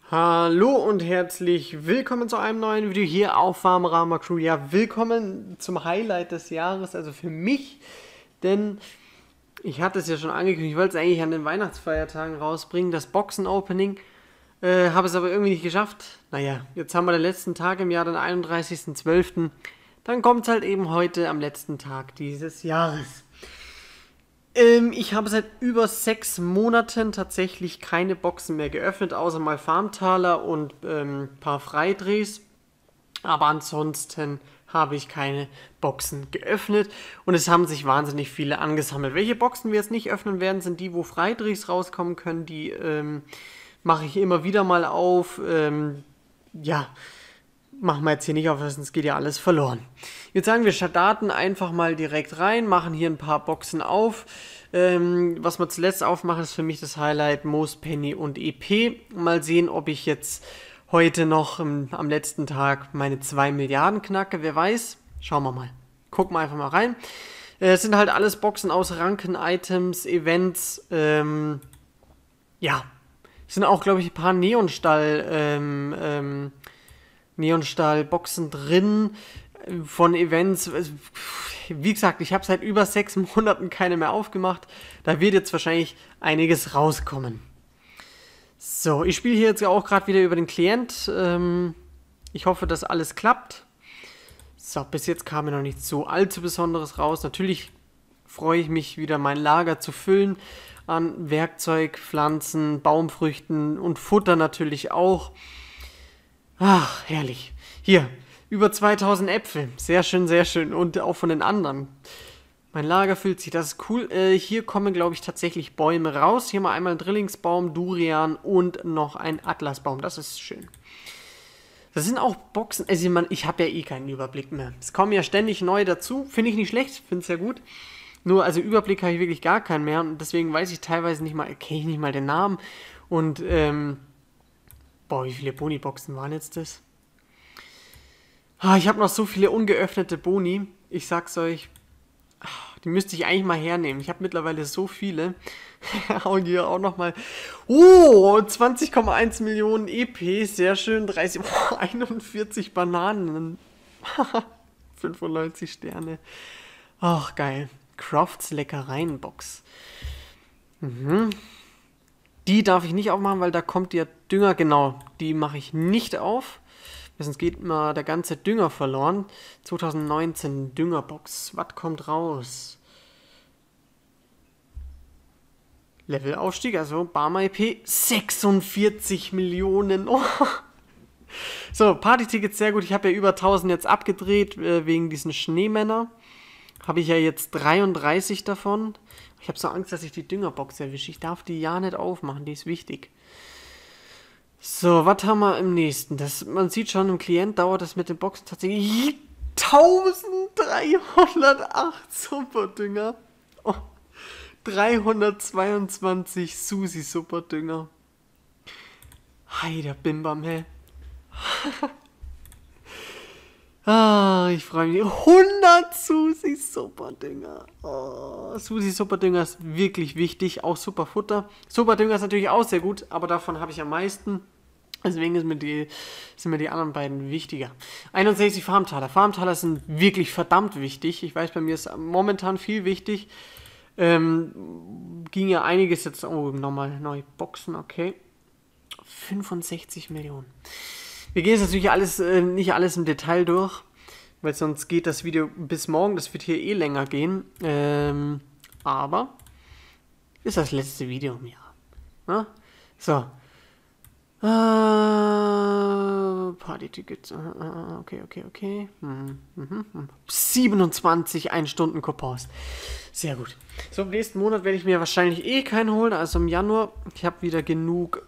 Hallo und herzlich willkommen zu einem neuen Video hier auf Farmerama Crew. Ja, willkommen zum Highlight des Jahres, also für mich, denn ich hatte es ja schon angekündigt, ich wollte es eigentlich an den Weihnachtsfeiertagen rausbringen, das Boxen-Opening, habe es aber irgendwie nicht geschafft. Naja, jetzt haben wir den letzten Tag im Jahr, den 31.12., dann kommt es halt eben heute am letzten Tag dieses Jahres. Ich habe seit über 6 Monaten tatsächlich keine Boxen mehr geöffnet, außer mal Farmtaler und ein paar Freidrehs. Aber ansonsten habe ich keine Boxen geöffnet und es haben sich wahnsinnig viele angesammelt. Welche Boxen wir jetzt nicht öffnen werden, sind die, wo Freidrehs rauskommen können. Die mache ich immer wieder mal auf. Ja, machen wir jetzt hier nicht auf, sonst geht ja alles verloren. Ich würde sagen, wir starten einfach mal direkt rein, machen hier ein paar Boxen auf. Was wir zuletzt aufmachen, ist für mich das Highlight Moos, Penny und EP. Mal sehen, ob ich jetzt heute noch am letzten Tag meine 2 Milliarden knacke. Wer weiß, schauen wir mal. Gucken wir einfach mal rein. Es sind halt alles Boxen aus Ranken, Items, Events. Ja, es sind auch, glaube ich, ein paar Neonstahl-Boxen drin von Events. Wie gesagt, ich habe seit über 6 Monaten keine mehr aufgemacht. Da wird jetzt wahrscheinlich einiges rauskommen. So, ich spiele hier jetzt auch gerade wieder über den Klient. Ich hoffe, dass alles klappt. So, bis jetzt kam mir noch nichts so allzu Besonderes raus. Natürlich freue ich mich wieder, mein Lager zu füllen an Werkzeug, Pflanzen, Baumfrüchten und Futter natürlich auch. Ach, herrlich. Hier, über 2000 Äpfel. Sehr schön, sehr schön. Und auch von den anderen. Mein Lager füllt sich, das ist cool. Hier kommen, glaube ich, tatsächlich Bäume raus. Hier mal einmal ein Drillingsbaum, Durian und noch ein Atlasbaum. Das ist schön. Das sind auch Boxen. Also ich habe ja eh keinen Überblick mehr. Es kommen ja ständig neue dazu. Finde ich nicht schlecht, finde es ja gut. Nur, also Überblick habe ich wirklich gar keinen mehr. Und deswegen weiß ich teilweise nicht mal, kenne ich nicht mal den Namen. Und, boah, wie viele Boni-Boxen waren jetzt das? Ich habe noch so viele ungeöffnete Boni. Ich sag's euch, die müsste ich eigentlich mal hernehmen. Ich habe mittlerweile so viele. Und hier auch nochmal. 20,1 Millionen EP. Sehr schön. 41 Bananen. 95 Sterne. Ach, geil. Crofts Leckereien-Box. Die darf ich nicht aufmachen, weil da kommt der Dünger. Genau, die mache ich nicht auf. Sonst geht mal der ganze Dünger verloren. 2019 Düngerbox. Was kommt raus? Levelaufstieg, also Barmer EP. 46 Millionen. Oh. So, Partytickets, sehr gut. Ich habe ja über 1000 jetzt abgedreht, wegen diesen Schneemänner. Habe ich ja jetzt 33 davon. Ich habe so Angst, dass ich die Düngerbox erwische. Ich darf die ja nicht aufmachen, die ist wichtig. So, was haben wir im nächsten? Man sieht schon, im Klient dauert das mit den Boxen tatsächlich 1308 Superdünger. Oh, 322 Susi Superdünger. Heider Bimbam, hä? Ich freue mich. 100 Susi Superdünger. Oh, Susi Superdünger ist wirklich wichtig. Auch Superfutter. Superdünger ist natürlich auch sehr gut, aber davon habe ich am meisten. Deswegen sind mir die anderen beiden wichtiger. 61 Farmtaler. Farmtaler sind wirklich verdammt wichtig. Ich weiß, bei mir ist momentan viel wichtig. Ging ja einiges jetzt. Oh, nochmal neue Boxen, okay. 65 Millionen. Wir gehen jetzt natürlich nicht alles im Detail durch, weil sonst geht das Video bis morgen. Das wird hier eh länger gehen. Aber ist das letzte Video im Jahr. Na? So. Party-Tickets. Okay. 27 1-Stunden-Coupons. Sehr gut. So, im nächsten Monat werde ich mir wahrscheinlich eh keinen holen. Also im Januar. Ich habe wieder genug.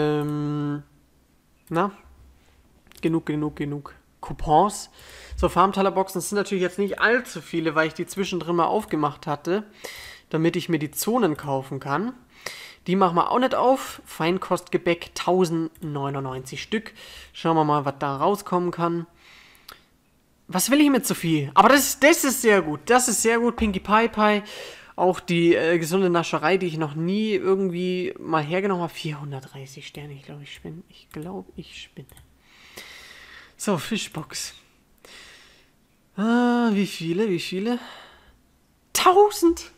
Genug Coupons. So, Farmtaler-Boxen sind natürlich jetzt nicht allzu viele, weil ich die zwischendrin mal aufgemacht hatte, damit ich mir die Zonen kaufen kann. Die machen wir auch nicht auf. Feinkostgebäck 1099 Stück. Schauen wir mal, was da rauskommen kann. Was will ich mit so viel? Aber das ist sehr gut. Das ist sehr gut. Pinkie Pie Pie. Auch die gesunde Nascherei, die ich noch nie irgendwie mal hergenommen habe. 430 Sterne, ich glaube, ich spinne. Ich glaube, ich spinne. So, Fischbox. Wie viele? 1000!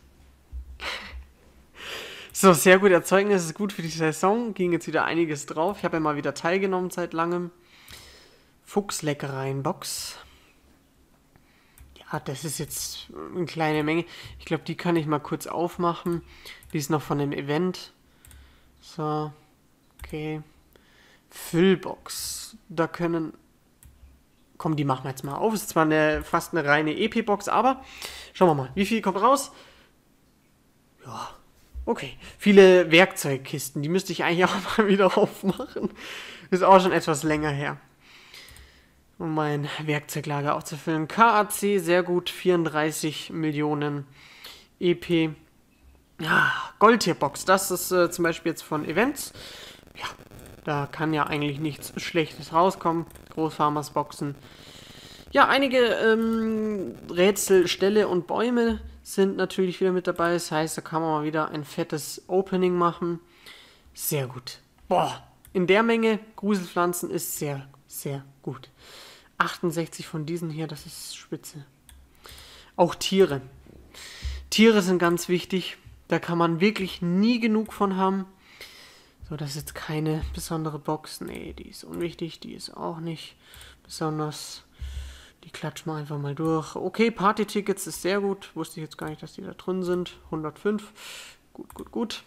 So, sehr gut. Erzeugnis ist gut für die Saison. Ging jetzt wieder einiges drauf. Ich habe ja mal wieder teilgenommen seit langem. Fuchsleckereien-Box. Ja, das ist jetzt eine kleine Menge. Ich glaube, die kann ich mal kurz aufmachen. Die ist noch von dem Event. So, okay. Füllbox. Da können... Komm, die machen wir jetzt mal auf. Ist zwar fast eine reine EP-Box, aber schauen wir mal. Wie viel kommt raus? Ja, okay. Viele Werkzeugkisten. Die müsste ich eigentlich auch mal wieder aufmachen. Ist auch schon etwas länger her. Um mein Werkzeuglager aufzufüllen. KAC, sehr gut. 34 Millionen EP. Ja, Goldtierbox. Das ist zum Beispiel jetzt von Events. Ja, da kann ja eigentlich nichts Schlechtes rauskommen. Großfarmersboxen. Ja, einige Rätsel, Ställe und Bäume sind natürlich wieder mit dabei. Das heißt, da kann man mal wieder ein fettes Opening machen. Sehr gut. Boah, in der Menge Gruselpflanzen ist sehr, sehr gut. 68 von diesen hier, das ist spitze. Auch Tiere. Tiere sind ganz wichtig. Da kann man wirklich nie genug von haben. So, das ist jetzt keine besondere Box. Nee, die ist unwichtig. Die ist auch nicht besonders. Die klatschen wir einfach mal durch. Okay, Party-Tickets ist sehr gut. Wusste ich jetzt gar nicht, dass die da drin sind. 105. Gut.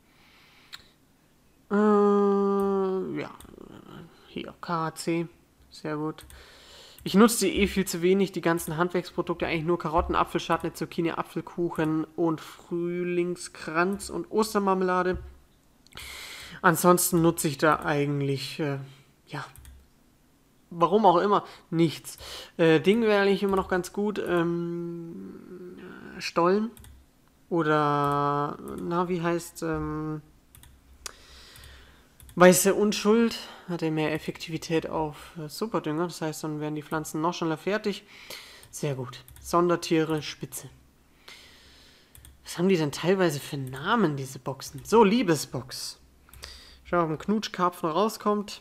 Ja. Hier, KAC. Sehr gut. Ich nutze die viel zu wenig. Die ganzen Handwerksprodukte. Eigentlich nur Karotten, Apfelschatten, Zucchini, Apfelkuchen und Frühlingskranz und Ostermarmelade. Ansonsten nutze ich da eigentlich, warum auch immer, nichts. Ding wäre eigentlich immer noch ganz gut. Stollen. Oder, wie heißt, weiße Unschuld. Hat er mehr Effektivität auf Superdünger. Das heißt, dann werden die Pflanzen noch schneller fertig. Sehr gut. Sondertiere, spitze. Was haben die denn teilweise für Namen, diese Boxen? So, Liebesbox. Schau, ob ein Knutschkarpfen rauskommt.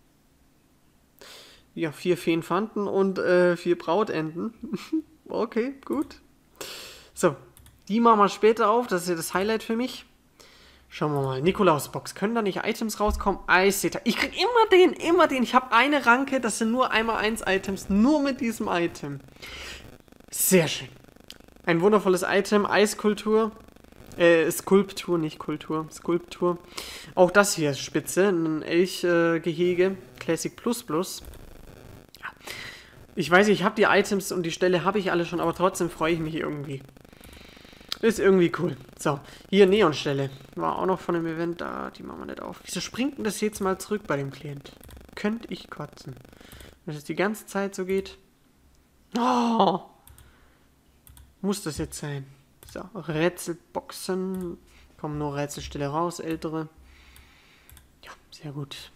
Ja, 4 Feenfanten und 4 Brautenten. Okay, gut. So, die machen wir später auf. Das ist ja das Highlight für mich. Schauen wir mal. Nikolausbox. Können da nicht Items rauskommen? Eistäter. Ich krieg immer den. Ich habe eine Ranke. Das sind nur einmal 1 Items. Nur mit diesem Item. Sehr schön. Ein wundervolles Item. Eiskultur. Skulptur, nicht Kultur. Skulptur. Auch das hier ist spitze. Ein Elchgehege. Classic Plus Plus. Ja. Ich weiß, ich habe die Items und die Stelle habe ich alle schon, aber trotzdem freue ich mich irgendwie. Ist irgendwie cool. So, hier Neonstelle. War auch noch von dem Event da. Die machen wir nicht auf. Wieso springt denn das jetzt mal zurück bei dem Klient? Könnte ich kotzen. Wenn das die ganze Zeit so geht. Oh! Muss das jetzt sein? So, Rätselboxen. Kommen nur Rätselstelle raus, ältere. Ja, sehr gut.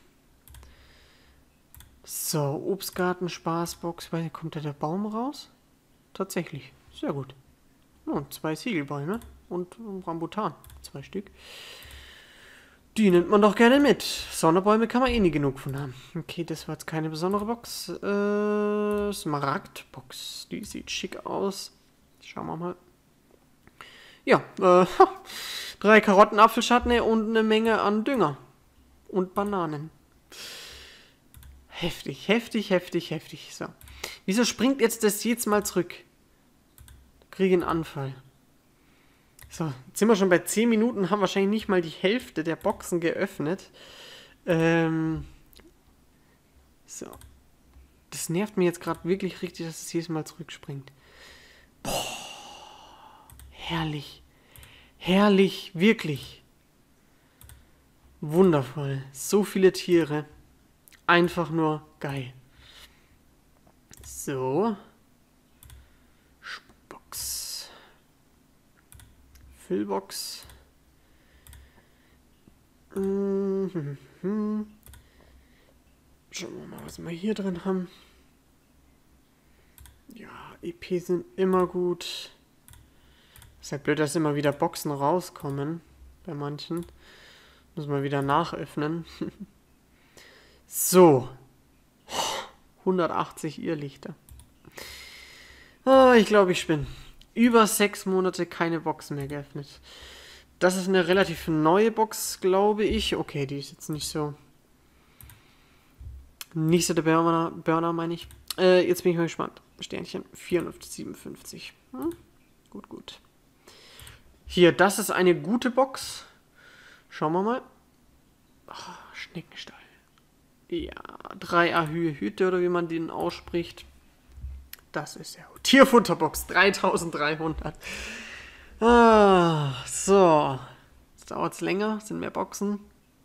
So, Obstgarten, Spaßbox. Weiß nicht, kommt da der Baum raus? Tatsächlich. Sehr gut. Und 2 Ziegelbäume und Rambutan. 2 Stück. Die nimmt man doch gerne mit. Sonderbäume kann man eh nie genug von haben. Okay, das war jetzt keine besondere Box. Smaragdbox. Die sieht schick aus. Schauen wir mal. Ja, 3 Karotten, Apfelschatten und eine Menge an Dünger. Und Bananen. Heftig. So. Wieso springt jetzt das jetzt mal zurück? Kriege einen Anfall. So, jetzt sind wir schon bei 10 Minuten, haben wahrscheinlich nicht mal die Hälfte der Boxen geöffnet. So. Das nervt mir jetzt gerade wirklich richtig, dass es jedes Mal zurückspringt. Boah. Herrlich. Herrlich, wirklich. Wundervoll. So viele Tiere. Einfach nur geil. So. Füllbox. Schauen wir mal, was wir hier drin haben. Ja, EP sind immer gut. Ist halt blöd, dass immer wieder Boxen rauskommen. Bei manchen. Muss man wieder nachöffnen. So. 180 Irrlichter. Oh, ich glaube, ich spinne. Über 6 Monate keine Boxen mehr geöffnet. Das ist eine relativ neue Box, glaube ich. Okay, die ist jetzt nicht so... Nicht so der Burner, meine ich. Jetzt bin ich mal gespannt. Sternchen 457. Gut, gut. Hier, das ist eine gute Box. Schauen wir mal. Oh, Schneckenstall. Ja, 3A Hüte oder wie man den ausspricht. Das ist ja gut. Tierfutterbox 3300. So. Jetzt dauert es länger, sind mehr Boxen.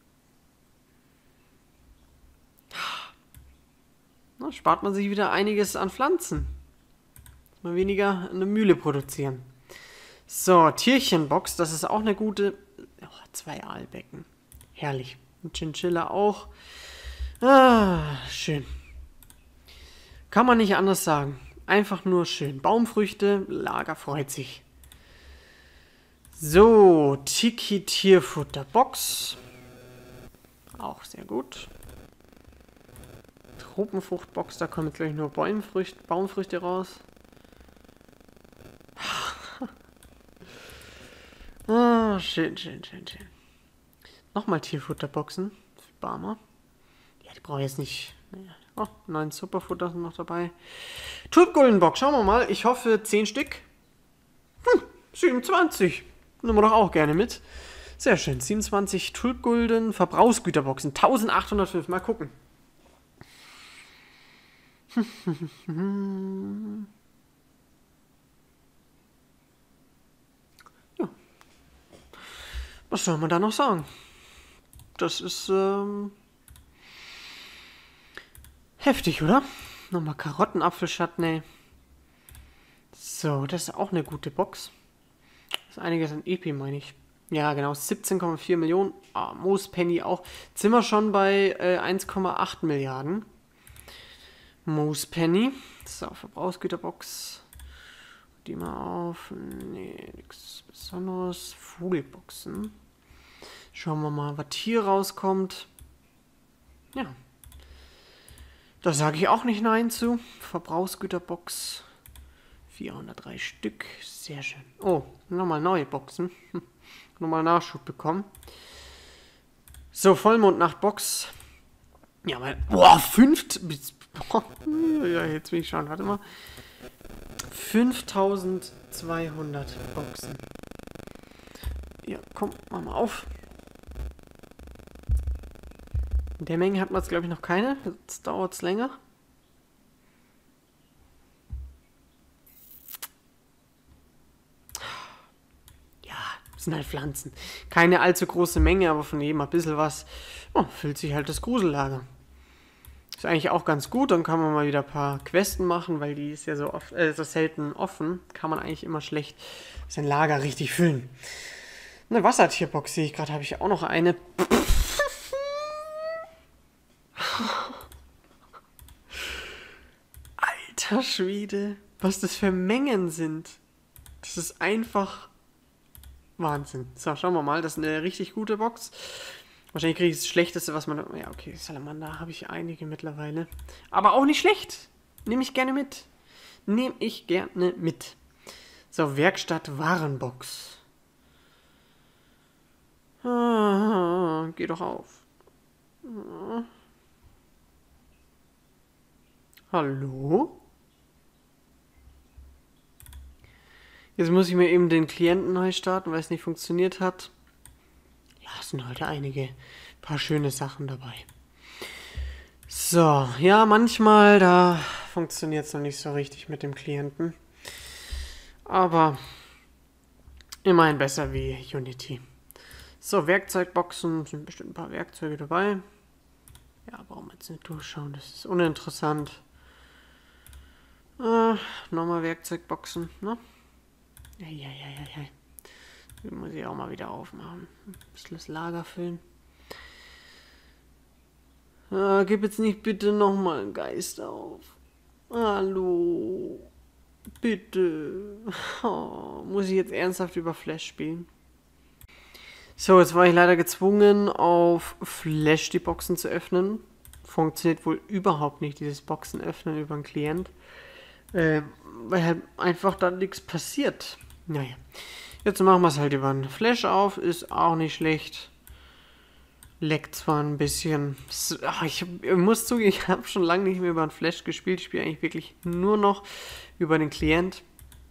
Na, spart man sich wieder einiges an Pflanzen. Mal weniger eine Mühle produzieren. So, Tierchenbox, das ist auch eine gute. Oh, 2 Aalbecken. Herrlich. Und Chinchilla auch. Schön. Kann man nicht anders sagen. Einfach nur schön. Baumfrüchte, Lager freut sich. So, Tiki Tierfutterbox. Auch sehr gut. Tropenfruchtbox, da kommen jetzt gleich nur Baumfrüchte raus. Schön, schön, schön, schön. Nochmal Tierfutterboxen für Barmer. Ja, die brauche ich jetzt nicht. Oh, 9 Superfutter sind noch dabei. Tulpguldenbox, schauen wir mal. Ich hoffe 10 Stück. 27. Nehmen wir doch auch gerne mit. Sehr schön. 27 Tulpgulden, Verbrauchsgüterboxen. 1805. Mal gucken. Ja. Was soll man da noch sagen? Das ist heftig, oder? Nochmal Karottenapfelchutney. So, das ist auch eine gute Box. Das ist einiges an Epi, meine ich. Ja, genau, 17,4 Millionen. Moospenny auch. Jetzt sind wir schon bei 1,8 Milliarden. Moospenny. So, Verbrauchsgüterbox. Die mal auf. Nee, nichts Besonderes. Vogelboxen. Schauen wir mal, was hier rauskommt. Ja. Da sage ich auch nicht Nein zu. Verbrauchsgüterbox. 403 Stück. Sehr schön. Oh, nochmal neue Boxen. Nochmal Nachschub bekommen. So, Vollmondnachtbox. Ja, weil. Boah, 5. Ja, jetzt will ich schauen. Warte mal. 5200 Boxen. Ja, komm, mach mal auf. In der Menge hat man jetzt, glaube ich, noch keine. Jetzt dauert es länger. Ja, das sind halt Pflanzen. Keine allzu große Menge, aber von jedem ein bisschen was. Oh, füllt sich halt das Grusellager. Ist eigentlich auch ganz gut. Dann kann man mal wieder ein paar Questen machen, weil die ist ja so selten offen. Kann man eigentlich immer schlecht sein Lager richtig füllen. Eine Wassertierbox sehe ich gerade, habe ich auch noch eine. Alter Schwede, was das für Mengen sind. Das ist einfach Wahnsinn. So, schauen wir mal. Das ist eine richtig gute Box. Wahrscheinlich kriege ich das Schlechteste, was man... Ja, okay, Salamander habe ich einige mittlerweile. Aber auch nicht schlecht. Nehme ich gerne mit. Nehme ich gerne mit. So, Werkstatt Warenbox. Geh doch auf. Hallo? Jetzt muss ich mir eben den Klienten neu starten, weil es nicht funktioniert hat. Ja, es sind heute einige paar schöne Sachen dabei. So, ja, manchmal, da funktioniert es noch nicht so richtig mit dem Klienten. Aber immerhin besser wie Unity. So, Werkzeugboxen, sind bestimmt ein paar Werkzeuge dabei. Ja, brauchen wir jetzt nicht durchschauen, das ist uninteressant. Nochmal Werkzeugboxen, ne? Ja. Die muss ich auch mal wieder aufmachen. Ein bisschen das Lager füllen. Gib jetzt nicht bitte nochmal einen Geist auf. Hallo. Bitte. Oh, muss ich jetzt ernsthaft über Flash spielen? So, jetzt war ich leider gezwungen, auf Flash die Boxen zu öffnen. Funktioniert wohl überhaupt nicht, dieses Boxen öffnen über einen Klient. Weil halt einfach dann nichts passiert. Naja, jetzt machen wir es halt über einen Flash auf. Ist auch nicht schlecht. Leckt zwar ein bisschen. Ich muss zugeben, ich habe schon lange nicht mehr über einen Flash gespielt. Ich spiele eigentlich wirklich nur noch über den Klient.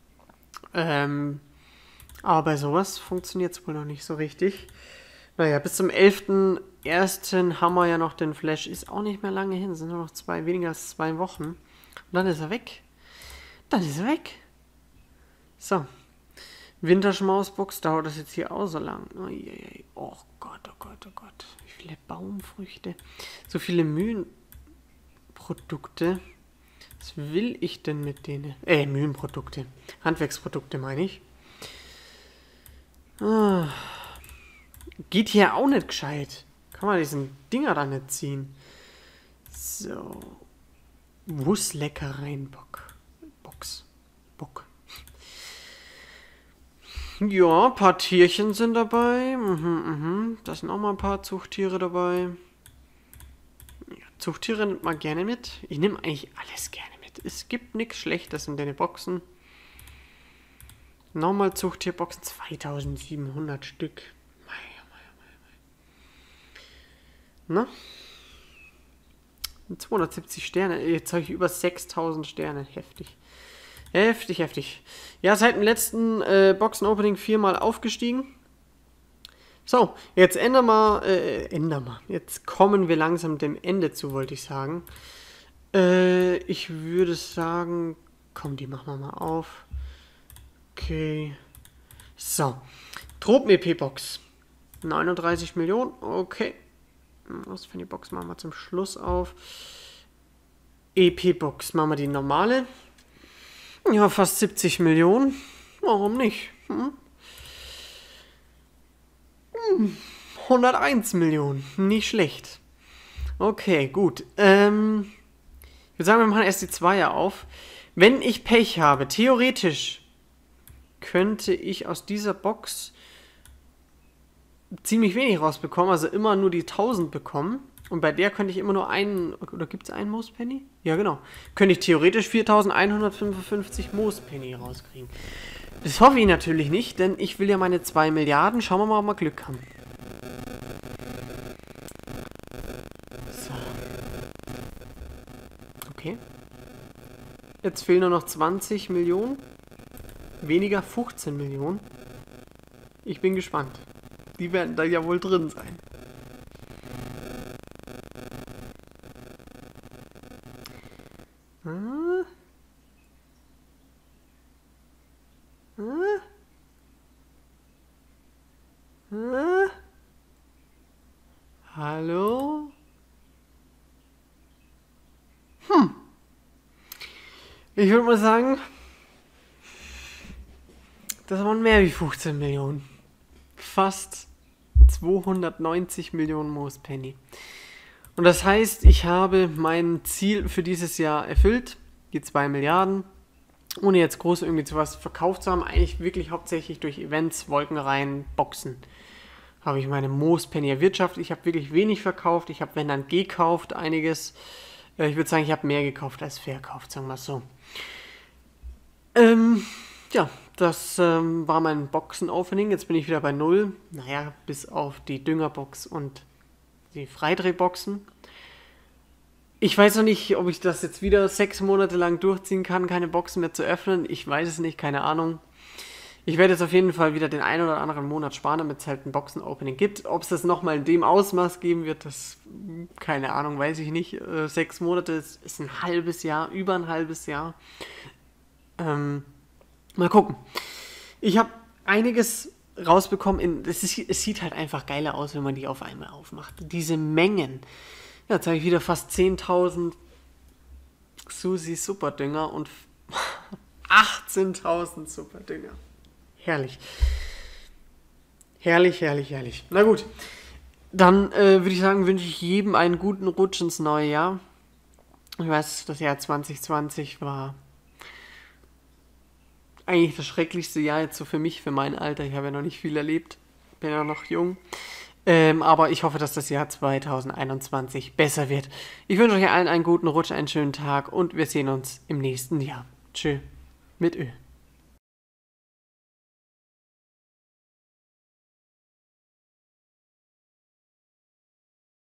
Aber bei sowas funktioniert es wohl noch nicht so richtig. Naja, bis zum 11.01. haben wir ja noch den Flash. Ist auch nicht mehr lange hin. Sind nur noch weniger als 2 Wochen. Und dann ist er weg. Dann ist er weg. So. Winterschmausbox dauert das jetzt hier auch so lang. Oh Gott, oh Gott, oh Gott. Wie viele Baumfrüchte. So viele Mühlenprodukte. Was will ich denn mit denen? Mühlenprodukte. Handwerksprodukte meine ich. Geht hier auch nicht gescheit. Kann man diesen Dinger da nicht ziehen. So. Wussleckereien-Bock. Bock. Ja, ein paar Tierchen sind dabei. Da sind auch mal ein paar Zuchttiere dabei. Ja, Zuchttiere nimmt man gerne mit. Ich nehme eigentlich alles gerne mit. Es gibt nichts Schlechtes in den Boxen. Nochmal Zuchttierboxen, 2700 Stück. Na? 270 Sterne. Jetzt habe ich über 6000 Sterne. Heftig. Heftig. Ja, seit dem letzten Boxen-Opening 4-mal aufgestiegen. So, jetzt ändern wir. Jetzt kommen wir langsam dem Ende zu, wollte ich sagen. Ich würde sagen, komm, die machen wir mal auf. Okay. So. Tropen-EP-Box. 39 Millionen. Okay. Was für die Box machen wir zum Schluss auf. EP-Box machen wir die normale. Ja, fast 70 Millionen. Warum nicht? 101 Millionen. Nicht schlecht. Okay, gut. Ich würde sagen, wir machen erst die Zweier auf. Wenn ich Pech habe, theoretisch könnte ich aus dieser Box ziemlich wenig rausbekommen, also immer nur die 1000 bekommen. Und bei der könnte ich immer nur einen, oder gibt es einen Moospenny? Ja, genau. Könnte ich theoretisch 4155 Moospenny rauskriegen. Das hoffe ich natürlich nicht, denn ich will ja meine 2 Milliarden. Schauen wir mal, ob wir Glück haben. So. Okay. Jetzt fehlen nur noch 20 Millionen. Weniger 15 Millionen. Ich bin gespannt. Die werden da ja wohl drin sein. Hallo? Ich würde mal sagen, das waren mehr wie 15 Millionen. Fast 290 Millionen Moospenny. Und das heißt, ich habe mein Ziel für dieses Jahr erfüllt. Die 2 Milliarden. Ohne jetzt groß irgendwie zu was verkauft zu haben. Eigentlich wirklich hauptsächlich durch Events, Wolkenreihen, Boxen. Habe ich meine Moospenny erwirtschaftet. Ich habe wirklich wenig verkauft. Ich habe, wenn dann, gekauft einiges. Ich würde sagen, ich habe mehr gekauft als verkauft, sagen wir es so. Ja, das war mein Boxen-Opening. Jetzt bin ich wieder bei 0. Naja, bis auf die Düngerbox und die Freidrehboxen. Ich weiß noch nicht, ob ich das jetzt wieder 6 Monate lang durchziehen kann, keine Boxen mehr zu öffnen. Ich weiß es nicht, keine Ahnung. Ich werde jetzt auf jeden Fall wieder den einen oder anderen Monat sparen, damit es halt ein Boxen-Opening gibt. Ob es das nochmal in dem Ausmaß geben wird, das, keine Ahnung, weiß ich nicht. 6 Monate ist ein halbes Jahr, über ein halbes Jahr. Mal gucken. Ich habe einiges rausbekommen. Es sieht halt einfach geiler aus, wenn man die auf einmal aufmacht. Diese Mengen. Ja, jetzt habe ich wieder fast 10.000 Susi Superdünger und 18.000 Superdünger. Herrlich. Herrlich. Na gut. Dann würde ich sagen, wünsche ich jedem einen guten Rutsch ins neue Jahr. Ich weiß, das Jahr 2020 war eigentlich das schrecklichste Jahr jetzt so für mich, für mein Alter. Ich habe ja noch nicht viel erlebt, bin ja noch jung. Aber ich hoffe, dass das Jahr 2021 besser wird. Ich wünsche euch allen einen guten Rutsch, einen schönen Tag und wir sehen uns im nächsten Jahr. Tschö mit Ö.